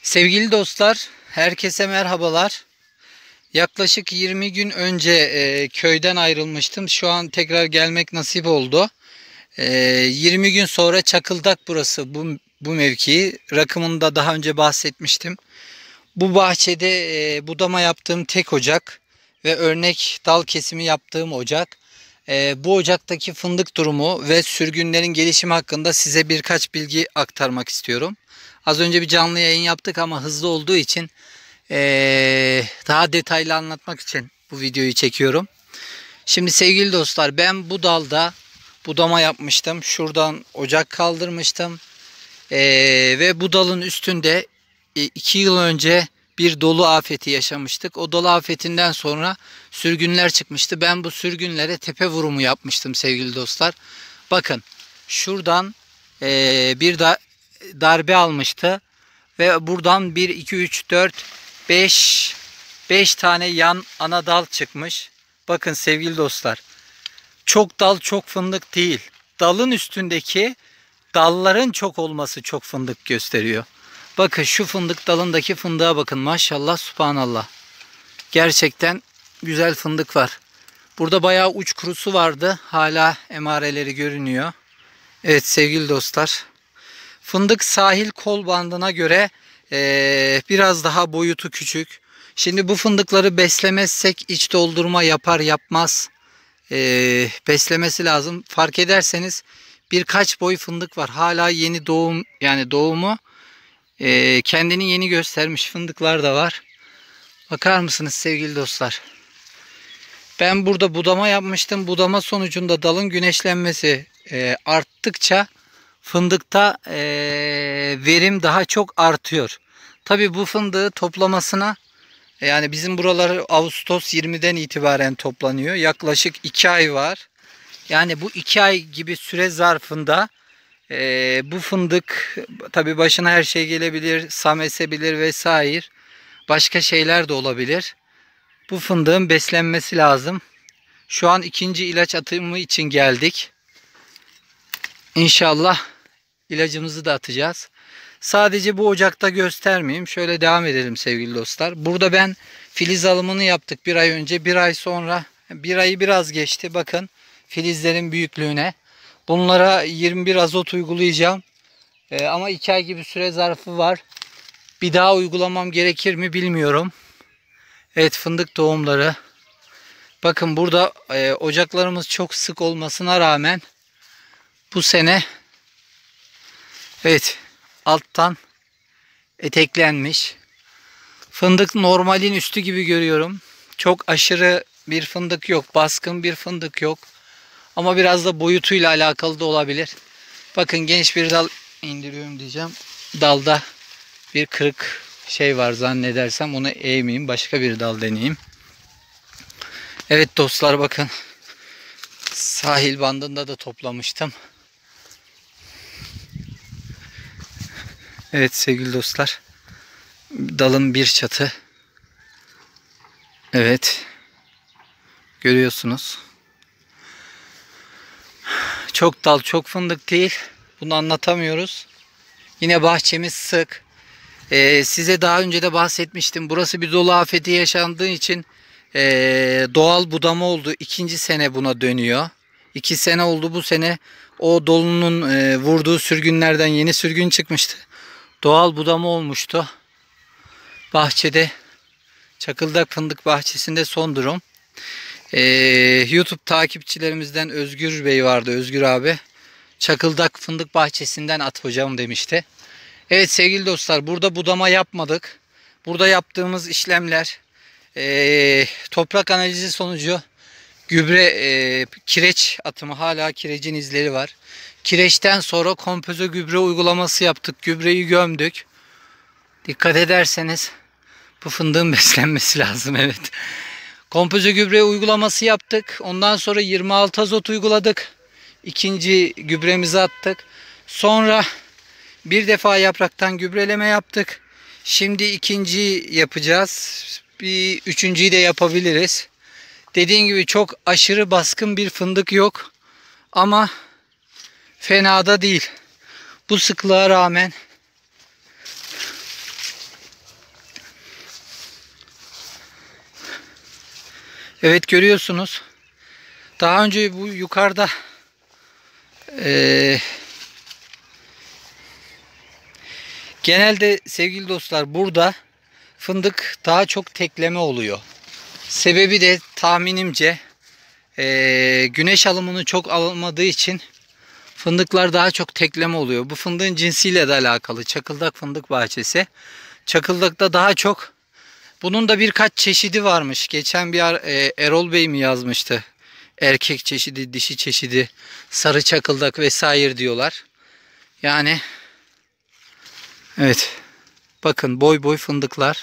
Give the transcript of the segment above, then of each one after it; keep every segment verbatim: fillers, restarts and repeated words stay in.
Sevgili dostlar, herkese merhabalar. Yaklaşık yirmi gün önce e, köyden ayrılmıştım. Şu an tekrar gelmek nasip oldu. E, yirmi gün sonra Çakıldak burası, bu, bu mevkii. Rakımında daha önce bahsetmiştim. Bu bahçede e, budama yaptığım tek ocak ve örnek dal kesimi yaptığım ocak. E, bu ocaktaki fındık durumu ve sürgünlerin gelişimi hakkında size birkaç bilgi aktarmak istiyorum. Az önce bir canlı yayın yaptık ama hızlı olduğu için ee, daha detaylı anlatmak için bu videoyu çekiyorum. Şimdi sevgili dostlar, ben bu dalda budama yapmıştım. Şuradan ocak kaldırmıştım. Ee, ve bu dalın üstünde iki yıl önce bir dolu afeti yaşamıştık. O dolu afetinden sonra sürgünler çıkmıştı. Ben bu sürgünlere tepe vurumu yapmıştım sevgili dostlar. Bakın şuradan ee, bir da darbe almıştı ve buradan bir, iki, üç, dört, beş beş tane yan ana dal çıkmış. Bakın sevgili dostlar, çok dal çok fındık değil. Dalın üstündeki dalların çok olması çok fındık gösteriyor. Bakın şu fındık dalındaki fındığa bakın, maşallah subhanallah. Gerçekten güzel fındık var. Burada bayağı uç kurusu vardı. Hala emareleri görünüyor. Evet sevgili dostlar. Fındık sahil kol bandına göre ee, biraz daha boyutu küçük. Şimdi bu fındıkları beslemezsek iç doldurma yapar yapmaz ee, beslemesi lazım. Fark ederseniz birkaç boy fındık var. Hala yeni doğum, yani doğumu ee, kendini yeni göstermiş fındıklar da var. Bakar mısınız sevgili dostlar? Ben burada budama yapmıştım. Budama sonucunda dalın güneşlenmesi ee, arttıkça fındıkta e, verim daha çok artıyor. Tabi bu fındığı toplamasına, yani bizim buraları Ağustos yirmiden itibaren toplanıyor. Yaklaşık iki ay var. Yani bu iki ay gibi süre zarfında e, bu fındık, tabi başına her şey gelebilir, sam esebilir vesaire. Başka şeyler de olabilir. Bu fındığın beslenmesi lazım. Şu an ikinci ilaç atımı için geldik. İnşallah İlacımızı da atacağız. Sadece bu ocakta göstermeyeyim. Şöyle devam edelim sevgili dostlar. Burada ben filiz alımını yaptık bir ay önce. Bir ay sonra, bir ayı biraz geçti. Bakın filizlerin büyüklüğüne. Bunlara yirmi bir azot uygulayacağım. Ee, ama iki ay gibi süre zarfı var. Bir daha uygulamam gerekir mi bilmiyorum. Evet, fındık doğumları. Bakın burada e, ocaklarımız çok sık olmasına rağmen bu sene evet alttan eteklenmiş. Fındık normalin üstü gibi görüyorum. Çok aşırı bir fındık yok. Baskın bir fındık yok. Ama biraz da boyutuyla alakalı da olabilir. Bakın genç bir dal indiriyorum diyeceğim. Dalda bir kırık şey var zannedersem. Onu eğmeyeyim. Başka bir dal deneyeyim. Evet dostlar, bakın. Sahil bandında da toplamıştım. Evet sevgili dostlar, dalın bir çatı. Evet, görüyorsunuz. Çok dal çok fındık değil, bunu anlatamıyoruz. Yine bahçemiz sık. Ee, size daha önce de bahsetmiştim, burası bir dolu afeti yaşandığı için ee, doğal budama oldu. İkinci sene buna dönüyor. İki sene oldu bu sene. O dolunun ee, vurduğu sürgünlerden yeni sürgün çıkmıştı. Doğal budama olmuştu. Bahçede, Çakıldak Fındık Bahçesi'nde son durum. Ee, YouTube takipçilerimizden Özgür Bey vardı, Özgür abi. Çakıldak Fındık Bahçesi'nden at hocam demişti. Evet sevgili dostlar, burada budama yapmadık. Burada yaptığımız işlemler ee, toprak analizi sonucu gübre, e, kireç atımı, hala kirecin izleri var. Kireçten sonra kompoze gübre uygulaması yaptık. Gübreyi gömdük. Dikkat ederseniz bu fındığın beslenmesi lazım. Evet. Kompoze gübre uygulaması yaptık. Ondan sonra yirmi altı azot uyguladık. İkinci gübremizi attık. Sonra bir defa yapraktan gübreleme yaptık. Şimdi ikinci yapacağız. Bir üçüncüyü de yapabiliriz. Dediğim gibi çok aşırı baskın bir fındık yok. Ama fena da değil. Bu sıklığa rağmen Evet, görüyorsunuz. Daha önce bu yukarıda e, genelde sevgili dostlar burada fındık daha çok tekleme oluyor. Sebebi de tahminimce e, güneş alımını çok almadığı için fındıklar daha çok tekleme oluyor. Bu fındığın cinsiyle de alakalı. Çakıldak fındık bahçesi. Çakıldakta daha çok. Bunun da birkaç çeşidi varmış. Geçen bir e, Erol Bey mi yazmıştı? Erkek çeşidi, dişi çeşidi, sarı çakıldak vesaire diyorlar. Yani evet. Bakın boy boy fındıklar.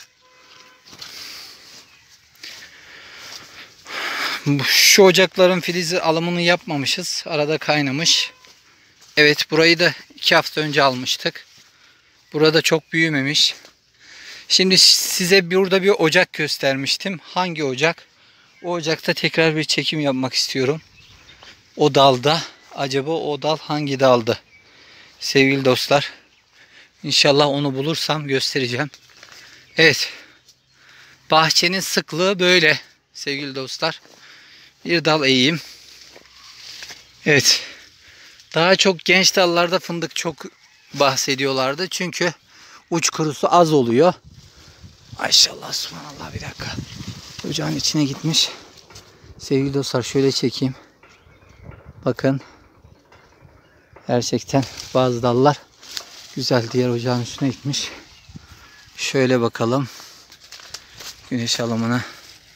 Şu ocakların filizi alımını yapmamışız. Arada kaynamış. Evet, burayı da iki hafta önce almıştık. Burada çok büyümemiş. Şimdi size burada bir ocak göstermiştim. Hangi ocak? O ocakta tekrar bir çekim yapmak istiyorum. O dalda. Acaba o dal hangi daldı? Sevgili dostlar. İnşallah onu bulursam göstereceğim. Evet. Bahçenin sıklığı böyle sevgili dostlar. Bir dal eğeyim. Evet. Daha çok genç dallarda fındık çok bahsediyorlardı. Çünkü uç kurusu az oluyor. Maşallah, subhanallah, bir dakika. Ocağın içine gitmiş. Sevgili dostlar şöyle çekeyim. Bakın. Gerçekten bazı dallar güzel, diğer ocağın üstüne gitmiş. Şöyle bakalım. Güneş alımına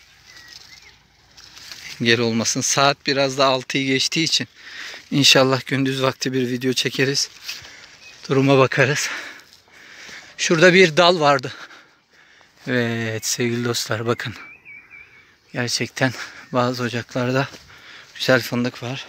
engel olmasın. Saat biraz da altıyı geçtiği için İnşallah gündüz vakti bir video çekeriz. Duruma bakarız. Şurada bir dal vardı. Evet sevgili dostlar, bakın. Gerçekten bazı ocaklarda güzel fındık var.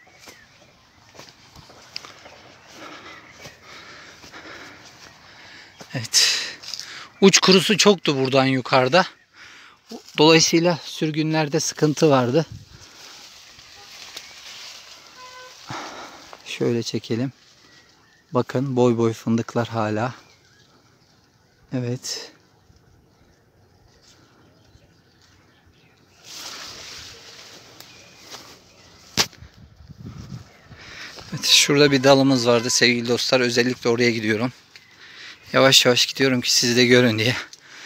Evet. Uç kurusu çoktu buradan yukarıda. Dolayısıyla sürgünlerde sıkıntı vardı. Şöyle çekelim. Bakın boy boy fındıklar hala. Evet. Evet, şurada bir dalımız vardı sevgili dostlar. Özellikle oraya gidiyorum. Yavaş yavaş gidiyorum ki siz de görün diye.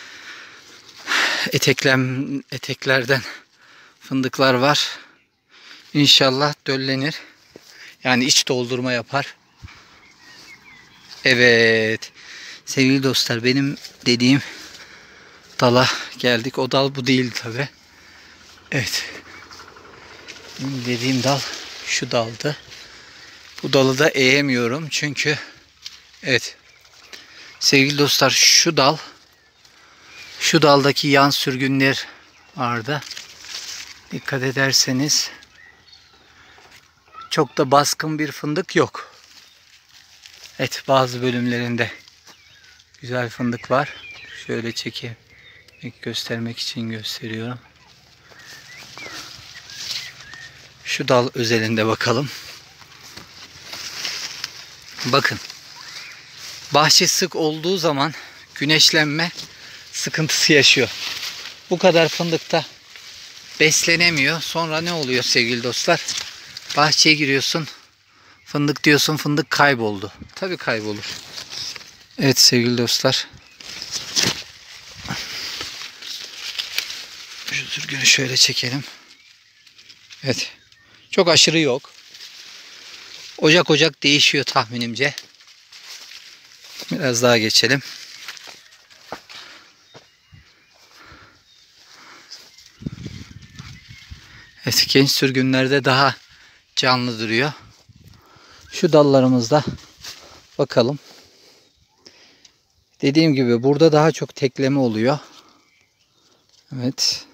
Eteklem, eteklerden fındıklar var. İnşallah döllenir. Yani iç doldurma yapar. Evet. Sevgili dostlar, benim dediğim dala geldik. O dal bu değil tabi. Evet. Benim dediğim dal şu daldı. Bu dalı da eğemiyorum çünkü evet. Sevgili dostlar, şu dal, şu daldaki yan sürgünler vardı. Dikkat ederseniz çok da baskın bir fındık yok. Evet, bazı bölümlerinde güzel fındık var. Şöyle çekeyim, göstermek için gösteriyorum. Şu dal özelinde bakalım. Bakın. Bahçe sık olduğu zaman güneşlenme sıkıntısı yaşıyor. Bu kadar fındıkta beslenemiyor. Sonra ne oluyor sevgili dostlar? Bahçeye giriyorsun. Fındık diyorsun, fındık kayboldu. Tabii kaybolur. Evet sevgili dostlar. Şu sürgünü şöyle çekelim. Evet. Çok aşırı yok. Ocak ocak değişiyor tahminimce. Biraz daha geçelim. Evet, genç sürgünlerde daha canlı duruyor. Şu dallarımızda bakalım. Dediğim gibi burada daha çok tekleme oluyor. Evet.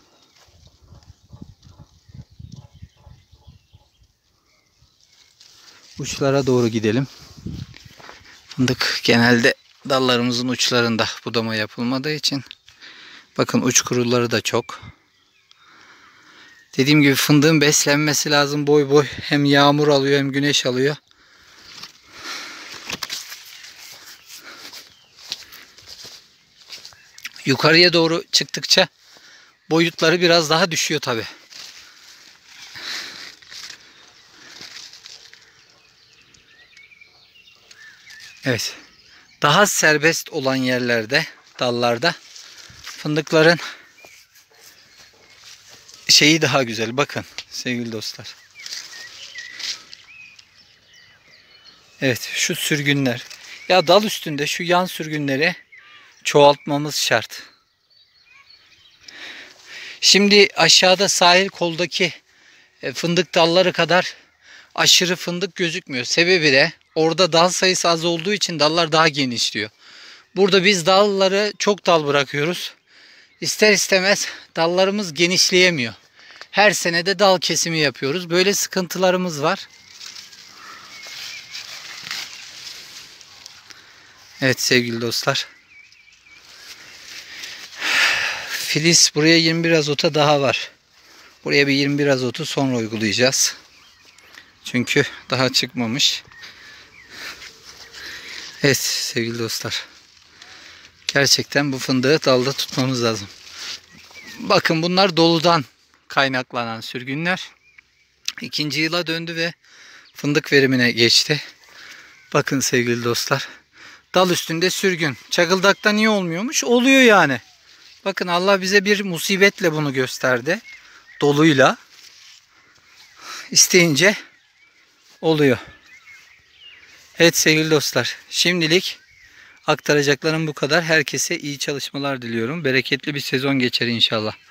Uçlara doğru gidelim. Fındık genelde dallarımızın uçlarında budama yapılmadığı için. Bakın uç kuruları da çok. Dediğim gibi fındığın beslenmesi lazım boy boy. Hem yağmur alıyor hem güneş alıyor. Yukarıya doğru çıktıkça boyutları biraz daha düşüyor tabi. Evet. Daha serbest olan yerlerde, dallarda fındıkların şeyi daha güzel. Bakın sevgili dostlar. Evet, şu sürgünler. Ya dal üstünde şu yan sürgünleri çoğaltmamız şart. Şimdi aşağıda sahil koldaki fındık dalları kadar aşırı fındık gözükmüyor. Sebebi de orada dal sayısı az olduğu için dallar daha genişliyor. Burada biz dalları çok dal bırakıyoruz. İster istemez dallarımız genişleyemiyor. Her sene de dal kesimi yapıyoruz. Böyle sıkıntılarımız var. Evet sevgili dostlar. Filiz buraya yirmi bir azota daha var. Buraya bir yirmi bir azotu sonra uygulayacağız. Çünkü daha çıkmamış. Evet sevgili dostlar. Gerçekten bu fındığı dalda tutmamız lazım. Bakın bunlar doludan kaynaklanan sürgünler. İkinci yıla döndü ve fındık verimine geçti. Bakın sevgili dostlar. Dal üstünde sürgün. Çakıldakta niye olmuyormuş? Oluyor yani. Bakın Allah bize bir musibetle bunu gösterdi. Doluyla. İsteyince oluyor. Evet sevgili dostlar. Şimdilik aktaracaklarım bu kadar. Herkese iyi çalışmalar diliyorum. Bereketli bir sezon geçer inşallah.